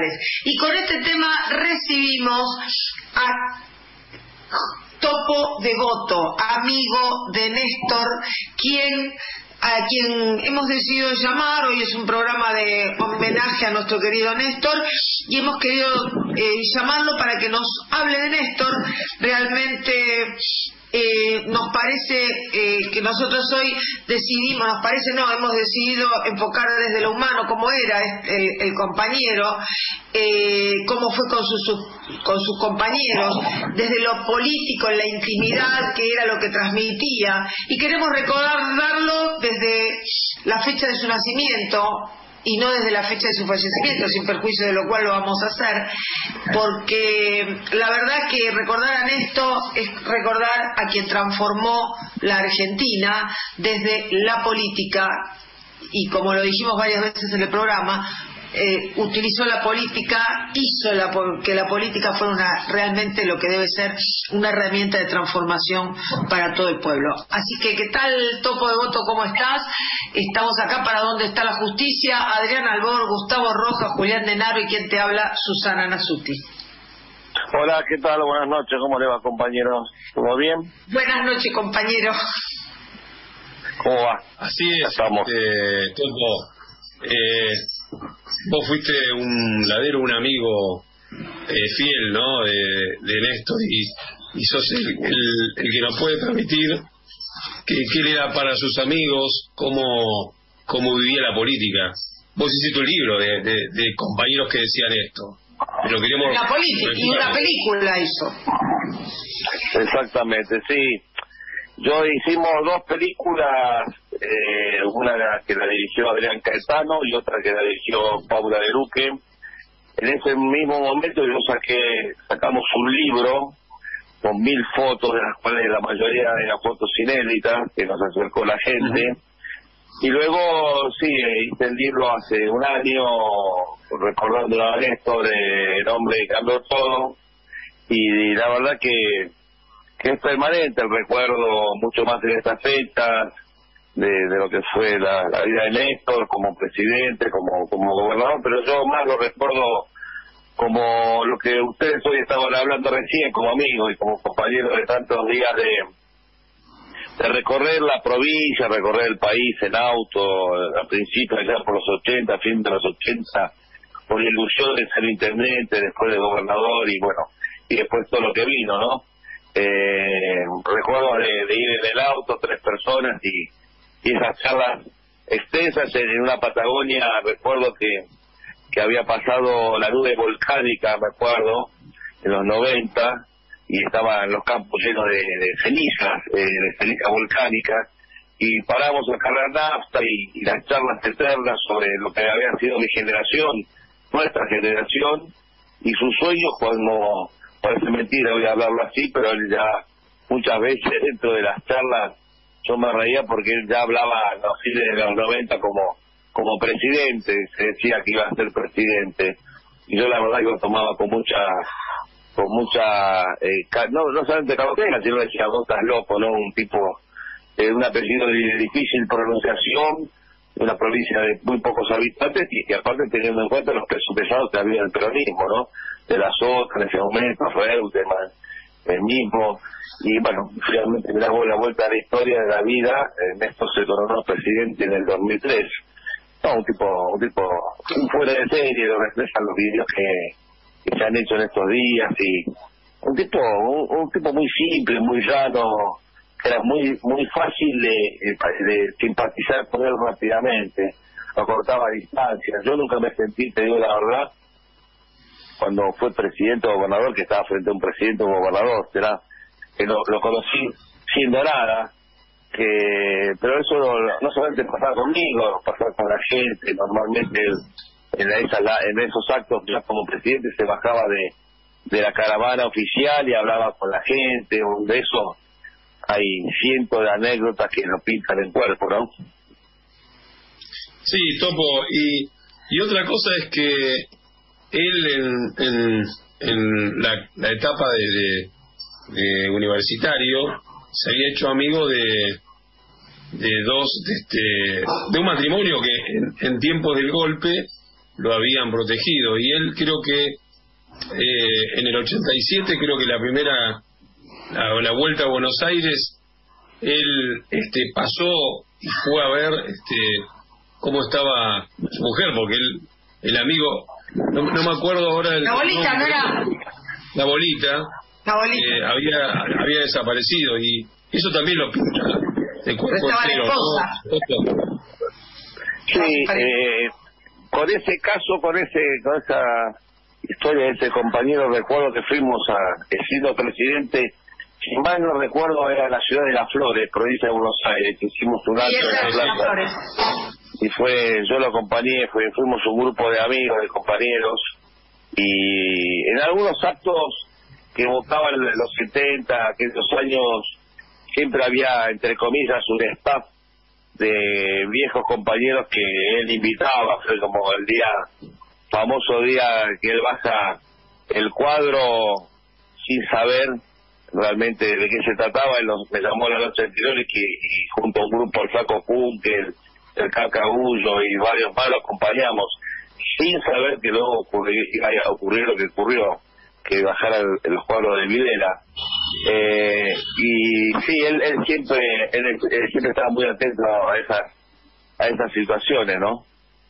electorales. Y con este tema recibimos a Topo Devoto, amigo de Néstor, a quien hemos decidido llamar. Hoy es un programa de homenaje a nuestro querido Néstor y hemos querido llamarlo para que nos hable de Néstor. Realmente nos parece que nosotros hoy hemos decidido enfocar desde lo humano cómo era el compañero, cómo fue con sus compañeros, desde lo político, en la intimidad, que era lo que transmitía, y queremos recordarlo desde la fecha de su nacimiento y no desde la fecha de su fallecimiento, sin perjuicio de lo cual lo vamos a hacer, porque la verdad que recordar a Néstor es recordar a quien transformó la Argentina desde la política, y como lo dijimos varias veces en el programa, utilizó la política, hizo que la política fuera realmente lo que debe ser una herramienta de transformación para todo el pueblo. Así que, ¿qué tal, Topo Devoto? ¿Cómo estás? Estamos acá para Donde está la Justicia. Adrián Albor, Gustavo Rojas, Julián Denaro y quien te habla, Susana Nasuti. Hola, ¿qué tal? Buenas noches, ¿cómo le va, compañero? ¿Todo bien? Buenas noches, compañero. ¿Cómo va? Así es, estamos. Topo. Vos fuiste un ladero, un amigo fiel, ¿no? De Néstor, y sos el que nos puede permitir que él era para sus amigos, cómo vivía la política. Vos hiciste un libro de compañeros que decían esto. Pero queremos la política, y una película hizo. Exactamente, sí. Hicimos dos películas, una que la dirigió Adrián Caetano y otra que la dirigió Paula de Luque. En ese mismo momento sacamos un libro con 1000 fotos, de las cuales la mayoría eran fotos inéditas que nos acercó la gente. Y luego, sí, hice el libro hace un año, recordando a Néstor, el hombre que cambió todo, y la verdad que es permanente el recuerdo, mucho más en estas fechas, de lo que fue la vida de Néstor como presidente, como gobernador, pero yo más lo recuerdo como lo que ustedes hoy estaban hablando recién, como amigos y como compañeros de tantos días de recorrer la provincia, recorrer el país en auto, al principio allá por los 80, fin de los 80, por la ilusión de ser intendente, después de gobernador y bueno, y después todo lo que vino, ¿no? Recuerdo de ir en el auto, 3 personas y esas charlas extensas en una Patagonia. Recuerdo que había pasado la nube volcánica, me acuerdo, en los 90, y estaban los campos llenos de ceniza volcánica, y paramos a cargar nafta y las charlas eternas sobre lo que había sido mi generación, nuestra generación, y sus sueños, como parece mentira voy a hablarlo así, pero él ya muchas veces dentro de las charlas yo me reía porque él ya hablaba así de los 90 como presidente, se decía que iba a ser presidente, y yo la verdad que lo tomaba con mucha no solamente cautela, sino decía, vos estás loco, ¿no? Un tipo, un apellido de difícil pronunciación, de una provincia de muy pocos habitantes, y aparte teniendo en cuenta los pesos pesados que había en el peronismo, ¿no? De las otras, en ese momento, Reutemann, el mismo, y bueno, finalmente me da la vuelta a la historia de la vida. Néstor se coronó presidente en el 2003. No, un tipo fuera de serie, lo reflejan los videos que se han hecho en estos días, y un tipo muy simple, muy llano, que era muy fácil de simpatizar con él rápidamente, acortaba distancias. Yo nunca me sentí, te digo la verdad, cuando fue presidente o gobernador, que estaba frente a un presidente o gobernador, que lo conocí siendo nada, pero eso no solamente pasaba conmigo, pasaba con la gente. Normalmente en esos actos, ya como presidente, se bajaba de la caravana oficial y hablaba con la gente. De eso hay cientos de anécdotas que lo pintan en cuerpo, ¿no? Sí, Topo, y otra cosa es que él en la etapa de universitario se había hecho amigo de un matrimonio que en tiempos del golpe lo habían protegido. Y él creo que en el 87, creo que la vuelta a Buenos Aires, él pasó y fue a ver cómo estaba su mujer, porque el amigo, no me acuerdo ahora la bolita, ¿no era? La bolita había desaparecido, y eso también lo pinta de cuerpo entero, ¿no? Sí, con ese caso, con esa historia de ese compañero, recuerdo que fuimos siendo presidente, si mal no recuerdo, era la ciudad de Las Flores, provincia de Buenos Aires, que hicimos un acto en la plaza, y yo lo acompañé, fuimos un grupo de amigos, de compañeros, y en algunos actos que evocaban los 70, aquellos años, siempre había, entre comillas, un staff de viejos compañeros que él invitaba. Fue como el famoso día que él baja el cuadro sin saber realmente de qué se trataba. Él me llamó la noche anterior, y junto a un grupo, el Flaco Kunkel, el Cacagullo y varios más, lo acompañamos sin saber que luego iba a ocurrir lo que ocurrió, que bajara los cuadros de Videla. Y sí, él siempre estaba muy atento a esas situaciones, ¿no?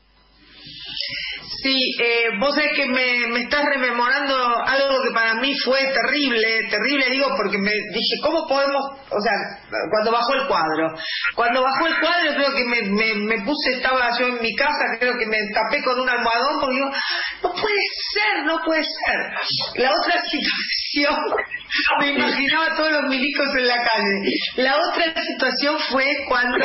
Sí, vos sabés que me estás rememorando algo que para mí fue terrible, digo, porque me dije, ¿cómo podemos? O sea, cuando bajó el cuadro creo que me puse, estaba yo en mi casa, creo que me tapé con un almohadón, porque digo, no puede ser. La otra situación, me imaginaba a todos los milicos en la calle. La otra situación fue cuando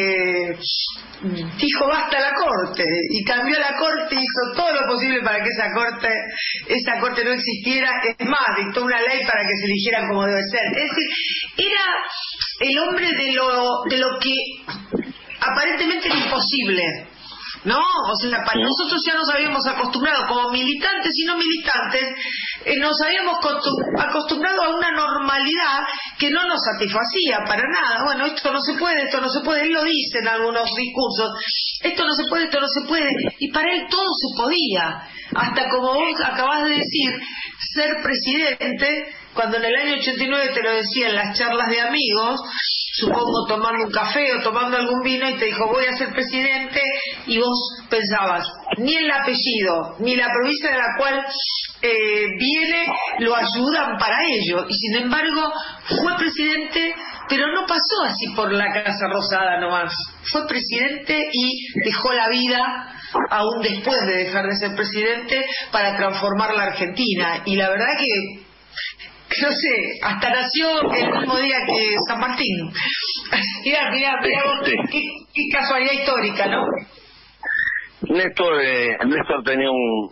dijo basta la corte, y cambió la corte, hizo todo lo posible para que esa corte no existiera. Es más, dictó una ley para que se eligiera como debe ser. Es decir, era el hombre de lo que aparentemente era imposible, ¿no? O sea, para nosotros ya nos habíamos acostumbrado, como militantes y no militantes, nos habíamos acostumbrado a una normalidad que no nos satisfacía para nada. Bueno, esto no se puede, él lo dice en algunos discursos, esto no se puede, y para él todo se podía, hasta, como vos acabás de decir, ser presidente, cuando en el año 89 te lo decía en las charlas de amigos, supongo tomando un café o tomando algún vino, y te dijo voy a ser presidente, y vos pensabas, ni el apellido ni la provincia de la cual viene lo ayudan para ello, y sin embargo fue presidente, pero no pasó así por la Casa Rosada nomás, fue presidente y dejó la vida aún después de dejar de ser presidente para transformar la Argentina. Y la verdad que no sé, hasta nació el mismo día que San Martín. Mirá vos, qué casualidad histórica, ¿no? Néstor tenía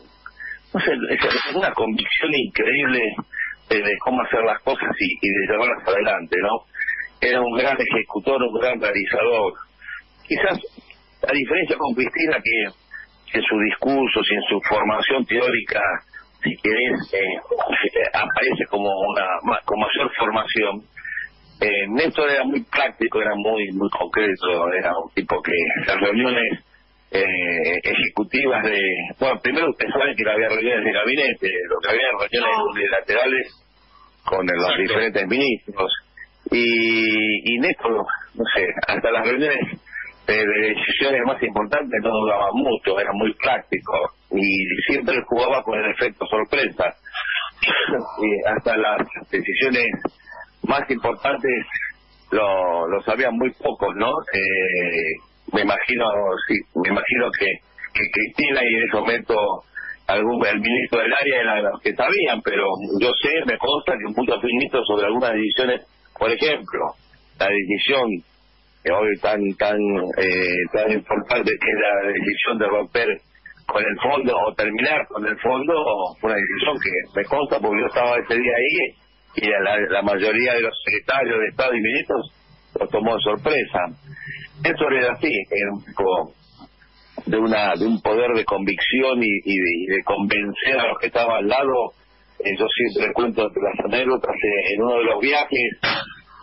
una convicción increíble de cómo hacer las cosas y de llevarlas adelante, ¿no? Era un gran ejecutor, un gran realizador. Quizás, a diferencia con Cristina, que en sus discursos y en su formación teórica, si querés, aparece como con mayor formación. Néstor era muy práctico, era muy concreto, era un tipo que las reuniones ejecutivas primero ustedes saben que había reuniones de gabinete, lo que había reuniones unilaterales con los diferentes ministros, y Néstor, no sé, hasta las reuniones de decisiones más importantes no duraban mucho, era muy práctico y siempre jugaba con el efecto sorpresa. Y hasta las decisiones más importantes lo sabían muy pocos, ¿no? Me imagino que Cristina y en ese momento el ministro del área eran los que sabían, pero yo me consta que muchos ministros sobre algunas decisiones, por ejemplo, la decisión hoy tan importante, que es la decisión de romper con el fondo o terminar con el fondo, fue una decisión que me consta porque yo estaba ese día ahí, y la mayoría de los secretarios de Estado y ministros lo tomó de sorpresa. Eso era así, era un tipo de un poder de convicción y de convencer a los que estaban al lado. Yo siempre cuento las anécdotas en uno de los viajes.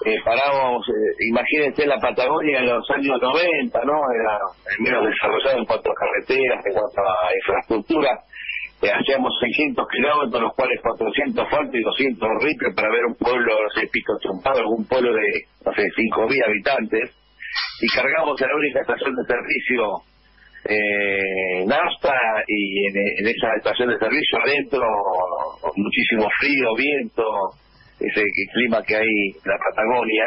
parábamos, imagínense la Patagonia en los años 90, ¿no? Era menos desarrollado en cuanto a carreteras, en cuanto a infraestructura. Hacíamos 600 kilómetros, los cuales 400 asfalto y 200 ripio para ver un pueblo, no sé, Pico Chumpado, algún pueblo de, no sé, 5.000 habitantes, y cargamos en la única estación de servicio nafta, y en esa estación de servicio adentro muchísimo frío, viento, ese clima que hay en la Patagonia.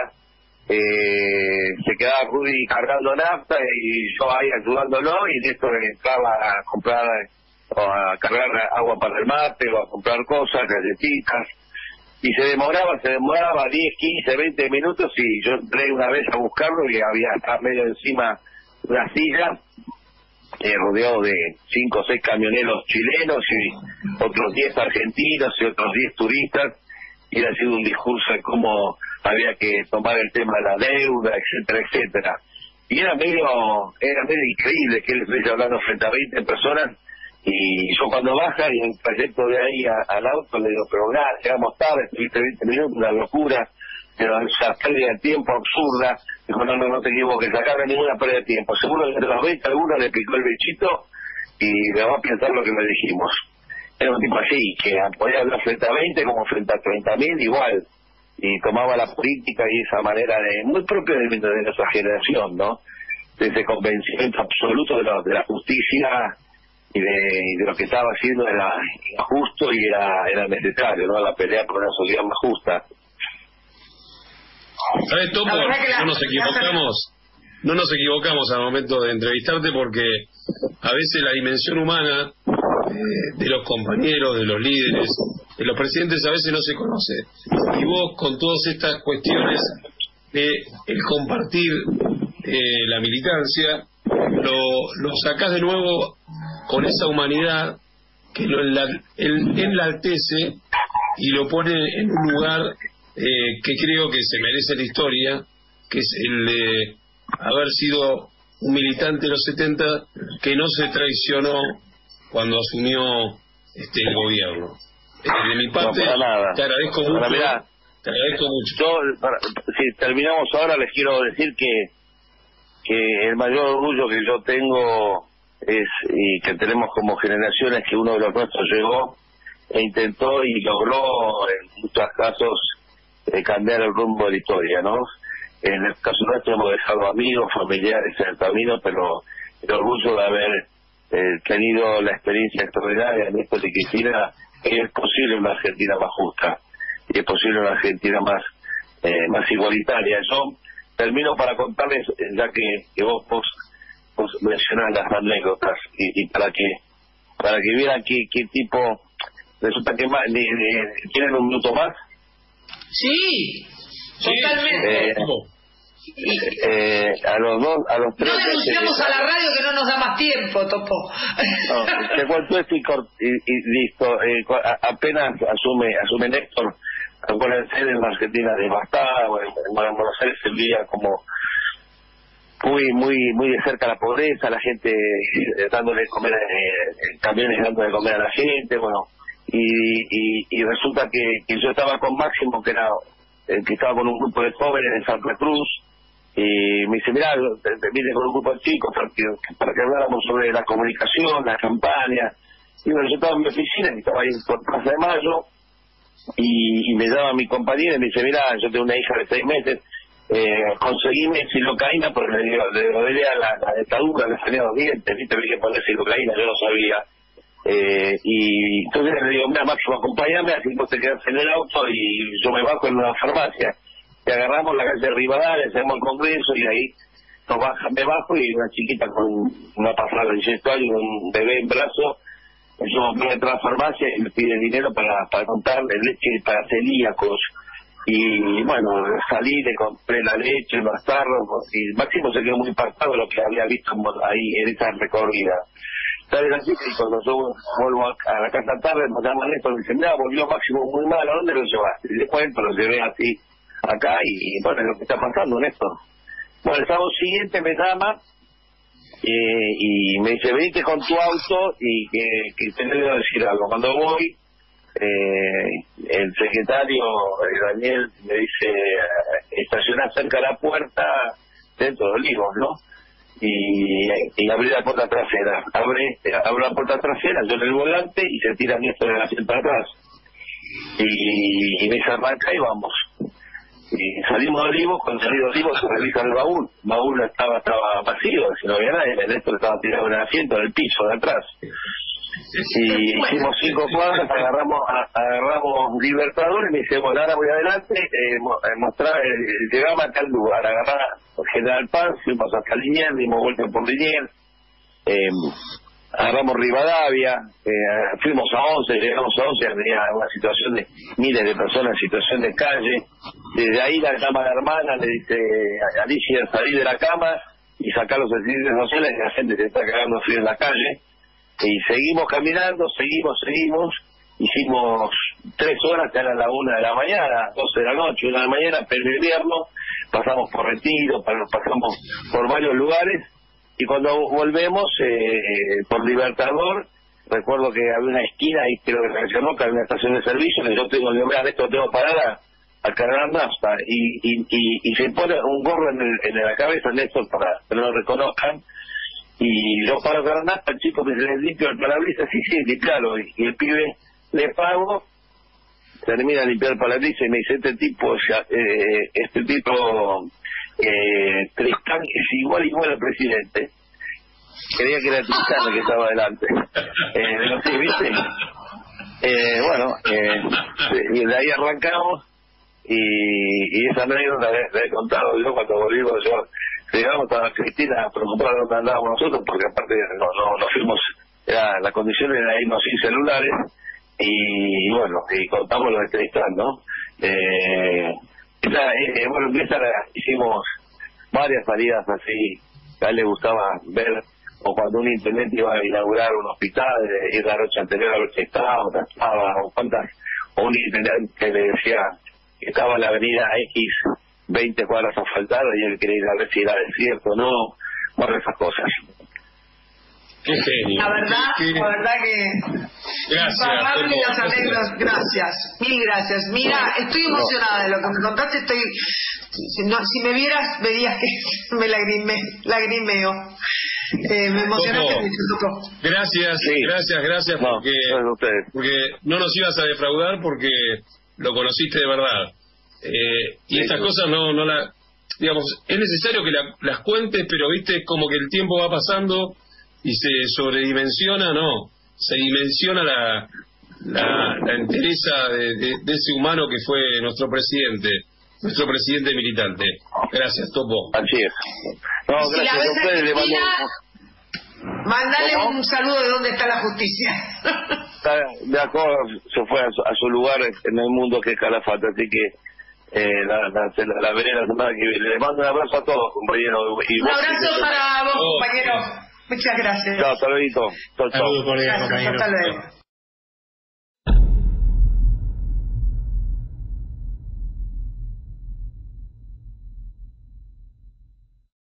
Se quedaba Rudy cargando nafta y yo ahí ayudándolo, y Néstor entraba a comprar o a cargar agua para el mate o a comprar cosas, galletitas, y se demoraba 10, 15, 20 minutos, y yo entré una vez a buscarlo y había estaba medio encima una silla, rodeado de 5 o 6 camioneros chilenos y otros 10 argentinos y otros 10 turistas, y era sido un discurso de cómo había que tomar el tema de la deuda, etcétera, etcétera. Y era medio increíble que él estuviera hablando frente a 20 personas, y yo cuando baja y en el trayecto de ahí al auto le digo, pero nada, llegamos tarde, estuviste 20 minutos, una locura, pero esa pérdida de tiempo absurda. Dijo, no te equivoques, acá no hay ninguna pérdida de tiempo, seguro que entre los 20 alguno le picó el bichito y le va a pensar lo que le dijimos. Era un tipo así, que podía hablar frente a 20 como frente a 30.000 igual, y tomaba la política y esa manera muy propia de nuestra generación, ¿no? De ese convencimiento absoluto de la justicia y de lo que estaba haciendo era injusto y era necesario, ¿no? La pelea por una sociedad más justa. ¿Sabes, Topo? No nos equivocamos al momento de entrevistarte, porque a veces la dimensión humana de los compañeros, de los líderes, de los presidentes, a veces no se conoce. Y vos, con todas estas cuestiones de el compartir la militancia, lo sacás de nuevo con esa humanidad que enaltece y lo pone en un lugar que creo que se merece la historia, que es el de haber sido un militante de los 70 que no se traicionó cuando asumió el gobierno. De mi parte, no, te agradezco mucho. Te agradezco mucho. Si terminamos ahora, les quiero decir que el mayor orgullo que yo tengo es, y que tenemos como generación, es que uno de los nuestros llegó e intentó y logró en muchos casos cambiar el rumbo de la historia, ¿no? En el caso nuestro hemos dejado amigos, familiares en el camino, pero el orgullo de haber tenido la experiencia extraordinaria en esto de Cristina, que es posible una Argentina más justa y es posible una Argentina más igualitaria. Yo termino para contarles, ya que vos mencionás las anécdotas, y para que vieran qué tipo. Resulta que ¿tienen un minuto más? Sí, totalmente. A los 3 no denunciamos a la radio que no nos da más tiempo, Topo. No, te cuento esto y listo. Apenas asume Néstor, acuérdense de la Argentina devastada, en Buenos Aires se veía como muy de cerca la pobreza, la gente dándole de comer, camiones dándole de comer a la gente, bueno, y resulta que yo estaba con Máximo, que estaba con un grupo de jóvenes en Santa Cruz, y me dice, mirá, vine con un grupo de chicos para que habláramos sobre la comunicación, la campaña. Y bueno, yo estaba en mi oficina, y estaba ahí por Plaza de Mayo, y me llama mi compañera y me dice, mirá, yo tengo una hija de 6 meses, conseguíme silocaína, porque le doleré a la dentadura, le salían los dientes, ¿viste? Vi que poner silocaína, yo no sabía. Y entonces le digo, mira, Máximo, acompáñame, así vos te quedas en el auto y yo me bajo en una farmacia. Y agarramos la calle de Rivadavia, hacemos el congreso, y ahí me bajo, y una chiquita con una pasada de 18 años, un bebé en brazo. Yo me entro a la farmacia y me pide dinero para comprarle leche para celíacos. Y bueno, salí, le compré la leche, los tarros, y Máximo se quedó muy impactado de lo que había visto ahí en esa recorrida. ¿Sabes? Así que cuando yo vuelvo a la casa tarde, me llaman esto, me dicen, mira, volvió Máximo muy mal, ¿a dónde lo llevaste? Y después lo llevé así acá, y bueno, es lo que está pasando, Néstor. Bueno, el sábado siguiente me llama y me dice, venite con tu auto y que te debo decir algo. Cuando voy, el secretario Daniel me dice, estacionás cerca de la puerta, dentro de Olivos, ¿no? Y abrí la puerta trasera. Abro la puerta trasera, yo en el volante, y se tira Néstor en la asiento atrás. Y me dice, arranca y vamos. Y salimos de Olivos, cuando salí de Olivos se revisa el baúl. El baúl estaba vacío, si no había nadie, Néstor estaba tirado en el asiento, en el piso de atrás. Y hicimos 5 cuadras, agarramos Libertador, y me dice, bueno, ahora voy adelante, mostrar, llegamos a tal lugar, agarrar General Paz, fuimos hasta Liniers, dimos vuelta por Liniers, agarramos Rivadavia, fuimos a 11, llegamos a 11, había una situación de miles de personas en situación de calle. Desde ahí la llama a la hermana, le dice a Alicia, salir de la cama y sacar los asistentes sociales, que la gente se está cagando frío en la calle. Y seguimos caminando, seguimos, hicimos 3 horas, que eran las 1 de la mañana, 12 de la noche, 1 de la mañana, pero invierno, pasamos por Retiro, pasamos por varios lugares, y cuando volvemos por Libertador, recuerdo que había una esquina, y creo que reaccionó, que había una estación de servicio, y yo tengo que parar a cargar nafta, y se pone un gorro en la cabeza, Néstor, para que no lo reconozcan. Y yo paro con nafta, el chico me dice, limpio el parabrisas, sí, limpialo, y el pibe le pago, termina de limpiar el parabrisas y me dice, este tipo Tristán es igual al presidente. Creía que era Tristán el que estaba adelante. No sé, ¿viste? Y de ahí arrancamos, y esa anécdota la he contado yo cuando volvimos. Llegamos a Cristina preocupada de dónde andábamos nosotros, porque aparte no fuimos, la condición era irnos sin celulares, y bueno, y contamos lo de Tristán, ¿no? Hicimos varias salidas así, a él le gustaba ver, o cuando un intendente iba a inaugurar un hospital, ir la noche anterior a ver si estaba, o un intendente que le decía que estaba en la avenida X 20 cuadras asfaltadas y él quería ir a ver si era desierto o no, bueno, esas cosas. Qué genio. La verdad que gracias, las anécdotas, gracias, mil gracias. Mira, estoy emocionada de lo que me contaste, si me vieras verías que me lagrimeo. Me emocionaste mucho, Topo. Gracias, sí. gracias porque no nos ibas a defraudar, porque lo conociste de verdad. Y estas cosas digamos, es necesario que las cuentes, pero viste, como que el tiempo va pasando y se sobredimensiona, se dimensiona la entereza de ese humano que fue nuestro presidente militante. Gracias, Topo. Así es. No, si gracias a ustedes, le mando... Mándale un saludo de dónde está la justicia. Se fue a su lugar en el mundo, que es Calafate, así que la veré la semana que viene. Le mando un abrazo a todos, compañeros. Un abrazo para vos, compañero. Muchas gracias. Chao, hasta luego. Saludos, colega, compañero. Hasta luego.